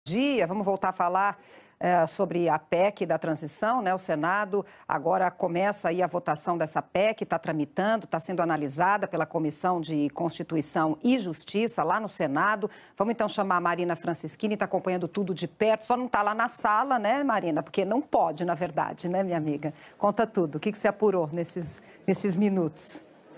Dia, vamos voltar a falar sobre a PEC da transição, né? O Senado agora começa aí a votação dessa PEC, está tramitando, está sendo analisada pela Comissão de Constituição e Justiça lá no Senado. Vamos então chamar a Marina Francischini, está acompanhando tudo de perto, só não está lá na sala, né, Marina? Porque não pode, na verdade, né, minha amiga? Conta tudo, o que você apurou nesses minutos?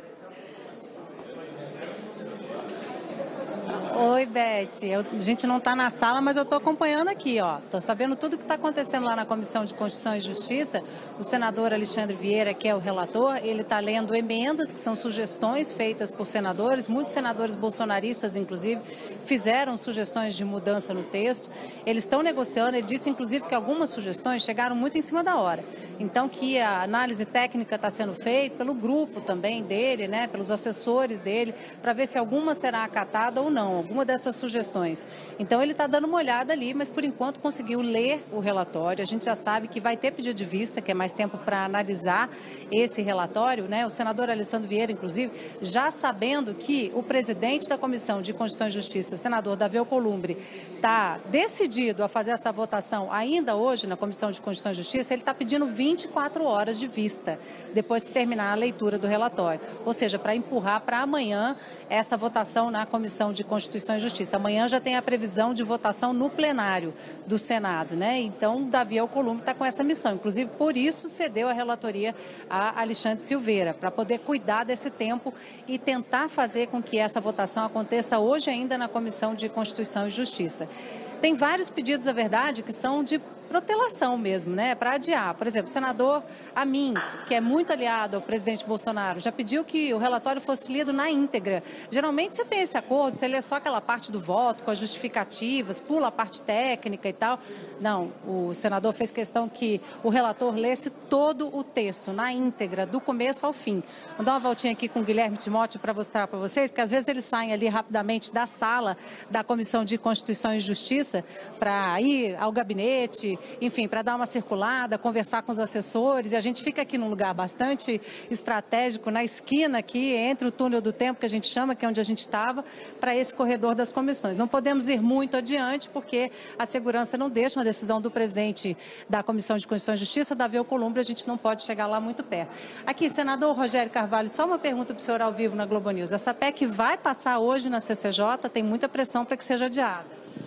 Oi, Beth. A gente não está na sala, mas eu estou acompanhando aqui, ó. Estou sabendo tudo o que está acontecendo lá na Comissão de Constituição e Justiça. O senador Alexandre Vieira, que é o relator, ele está lendo emendas, que são sugestões feitas por senadores. Muitos senadores bolsonaristas, inclusive, fizeram sugestões de mudança no texto. Eles estão negociando. Ele disse, inclusive, que algumas sugestões chegaram muito em cima da hora. Então, que a análise técnica está sendo feita pelo grupo também dele, né, pelos assessores dele, para ver se alguma será acatada ou não, alguma dessas sugestões. Então, ele está dando uma olhada ali, mas por enquanto conseguiu ler o relatório. A gente já sabe que vai ter pedido de vista, que é mais tempo para analisar esse relatório, né? O senador Alessandro Vieira, inclusive, já sabendo que o presidente da Comissão de Constituição e Justiça, senador Davi Alcolumbre, está decidido a fazer essa votação ainda hoje na Comissão de Constituição e Justiça. Ele está pedindo 24 horas de vista, depois que terminar a leitura do relatório. Ou seja, para empurrar para amanhã essa votação na Comissão de Constituição e Justiça. Amanhã já tem a previsão de votação no plenário do Senado, né? Então, Davi Alcolumbre está com essa missão. Inclusive, por isso, cedeu a relatoria a Alexandre Silveira, para poder cuidar desse tempo e tentar fazer com que essa votação aconteça hoje ainda na Comissão de Constituição e Justiça. Tem vários pedidos, na verdade, que são de protelação mesmo, né, para adiar. Por exemplo, o senador Amin, que é muito aliado ao presidente Bolsonaro, já pediu que o relatório fosse lido na íntegra. Geralmente você tem esse acordo, você lê só aquela parte do voto, com as justificativas, pula a parte técnica e tal. Não, o senador fez questão que o relator lesse todo o texto, na íntegra, do começo ao fim. Vou dar uma voltinha aqui com o Guilherme Timóteo para mostrar para vocês, porque às vezes eles saem ali rapidamente da sala da Comissão de Constituição e Justiça para ir ao gabinete, enfim, para dar uma circulada, conversar com os assessores, e a gente fica aqui num lugar bastante estratégico, na esquina aqui, entre o túnel do tempo, que a gente chama, que é onde a gente estava, para esse corredor das comissões. Não podemos ir muito adiante, porque a segurança não deixa, uma decisão do presidente da Comissão de Constituição e Justiça, Davi Alcolumbre, a gente não pode chegar lá muito perto. Aqui, senador Rogério Carvalho, só uma pergunta para o senhor ao vivo na Globo News. Essa PEC vai passar hoje na CCJ? Tem muita pressão para que seja adiada.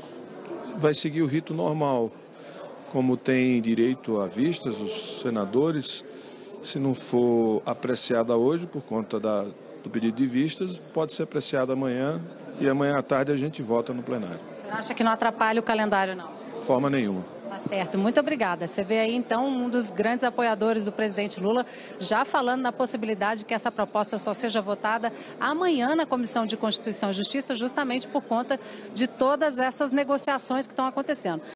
Vai seguir o rito normal. Como tem direito a vistas, os senadores, se não for apreciada hoje por conta do pedido de vistas, pode ser apreciada amanhã e amanhã à tarde a gente vota no plenário. O senhor acha que não atrapalha o calendário, não? De forma nenhuma. Tá certo, muito obrigada. Você vê aí, então, um dos grandes apoiadores do presidente Lula já falando na possibilidade de que essa proposta só seja votada amanhã na Comissão de Constituição e Justiça, justamente por conta de todas essas negociações que estão acontecendo.